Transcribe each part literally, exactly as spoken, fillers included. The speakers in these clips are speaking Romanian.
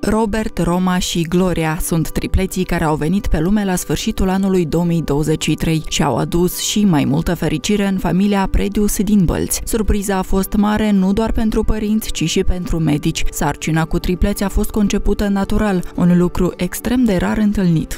Robert, Roma și Gloria sunt tripleții care au venit pe lume la sfârșitul anului două mii douăzeci și trei și au adus și mai multă fericire în familia Predius din Bălți. Surpriza a fost mare nu doar pentru părinți, ci și pentru medici. Sarcina cu tripleți a fost concepută natural, un lucru extrem de rar întâlnit.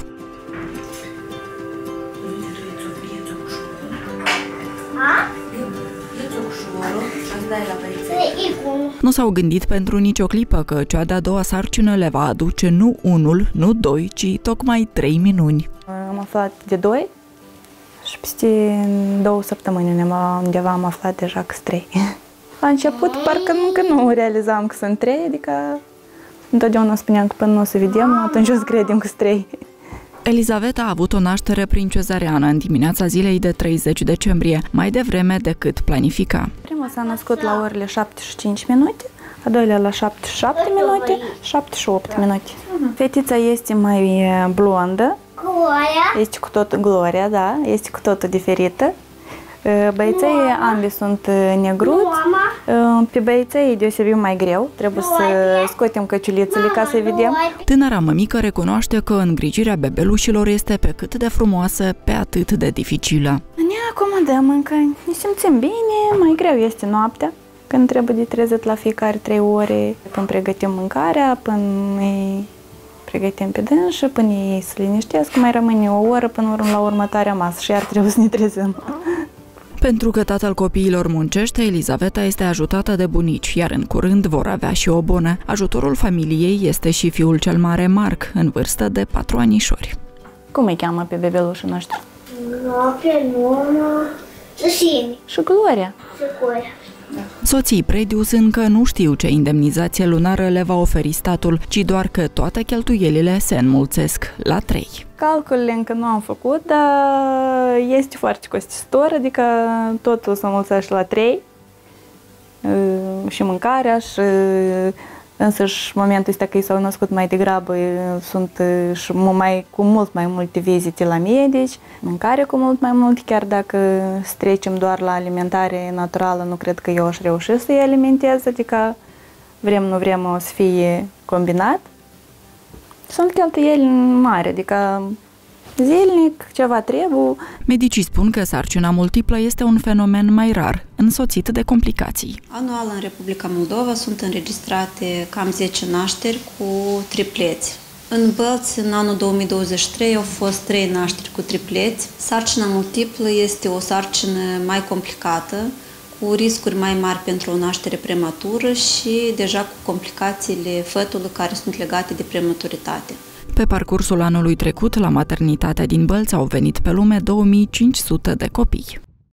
Nu s-au gândit pentru nicio clipă că cea de-a doua sarcină le va aduce nu unul, nu doi, ci tocmai trei minuni. Am aflat de doi și peste două săptămâni undeva am aflat deja că sunt trei. La început parcă încă nu realizam că sunt trei, adică întotdeauna spuneam că până nu o să vedem, atunci o să credem că sunt trei. Elizaveta a avut o naștere prin cezariană în dimineața zilei de treizeci decembrie, mai devreme decât planifica. Prima s-a născut la orele șaptezeci și cinci minute, a doilea la șaptezeci și șapte minute, șaptezeci și opt minute. Fetița este mai blondă, este cu totul Gloria, da, este cu totul diferită. Băieței ambii sunt negruți, pe băieței deosebit mai greu, trebuie să scoatem căciulițele ca să vedem. Tânăra mămică recunoaște că îngrijirea bebelușilor este pe cât de frumoasă, pe atât de dificilă. Ne acomodăm încă, ne simțim bine, mai greu este noaptea, când trebuie de trezit la fiecare trei ore, până pregătim mâncarea, până îi pregătim pe dânsă, până ei se liniștesc, mai rămâne o oră până urmă la următoarea masă și iar trebuie să ne trezim. Pentru că tatăl copiilor muncește, Elizaveta este ajutată de bunici, iar în curând vor avea și o bonă. Ajutorul familiei este și fiul cel mare, Marc, în vârstă de patru anișori. Cum îi cheamă pe bebelușul nostru? Noapte, Nona, Săsini. Și Gloria. Și Gloria. Soții Predius încă nu știu ce indemnizație lunară le va oferi statul, ci doar că toate cheltuielile se înmulțesc la trei. Calculele încă nu am făcut, dar este foarte costisitor, adică totul se înmulțește la trei, și mâncarea, și însăși momentul ăsta că ei s-au născut mai degrabă, sunt și mai, cu mult mai multe vizite la medici, mâncare cu mult mai mult, chiar dacă trecem doar la alimentare naturală, nu cred că eu aș reuși să-i alimentez, adică vrem, nu vrem o să fie combinat. Sunt cheltuieli mari, adică zilnic, ceva trebuie. Medicii spun că sarcina multiplă este un fenomen mai rar, însoțit de complicații. Anual în Republica Moldova sunt înregistrate cam zece nașteri cu tripleți. În Bălți, în anul două mii douăzeci și trei, au fost trei nașteri cu tripleți. Sarcina multiplă este o sarcină mai complicată, cu riscuri mai mari pentru o naștere prematură și deja cu complicațiile fătului care sunt legate de prematuritate. Pe parcursul anului trecut, la maternitatea din Bălți au venit pe lume două mii cinci sute de copii.